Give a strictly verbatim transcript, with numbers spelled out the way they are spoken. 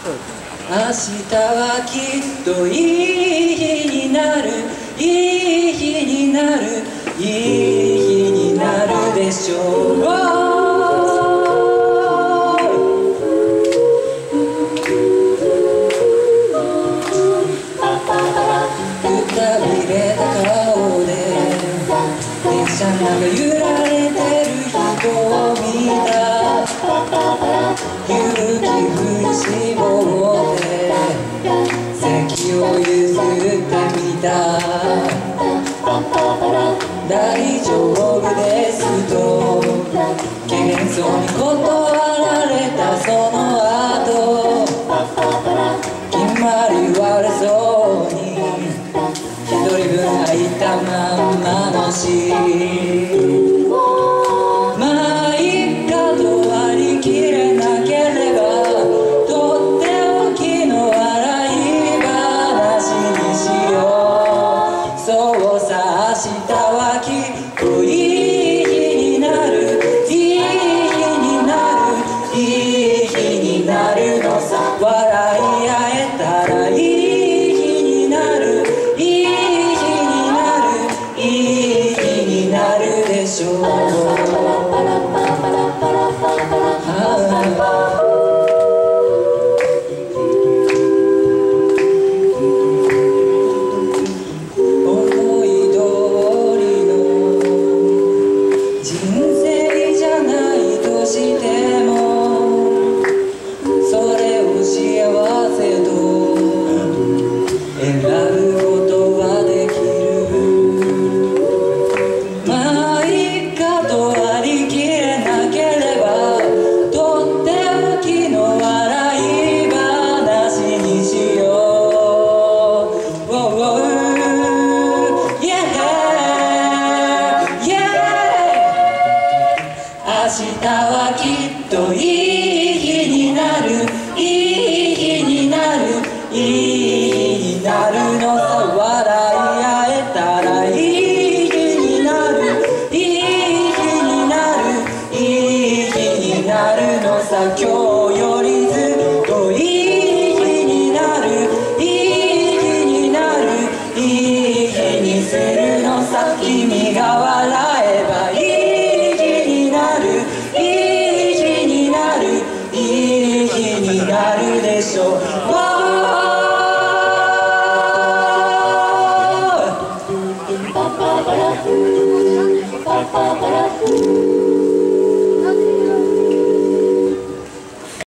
明日はきっといい日になる、いい日になる、いい日になるでしょう。くたびれた顔で電車の中揺られてる人を見た。勇気振り絞って席を譲ってみた。大丈夫ですと謙遜に断られたその後、決まり割れそうに一人分空いたまんまのシーン。まあいっかと割り切れなければとっておきの笑い話にしよう。そうさ、明日はきっといい日になる、いい日になる、いい日になるのさ。笑い合えたらいい日になる、いい日になる、いい日になるでしょう。思い通りの人生じゃないとしても、それを幸せと選ぶことはできる。まあいっかと割り切れなければとっておきの笑い話にしよう。明日はきっといい日になる、いい日になる、いい日になるのさ。笑い合えたらいい日になる、いい日になる、いい日になるのさ。今日よりずっといい日になる、いい日になる、いい日にするのさ。君が笑えばいい日になる、いい日になる、いい日になるでしょう。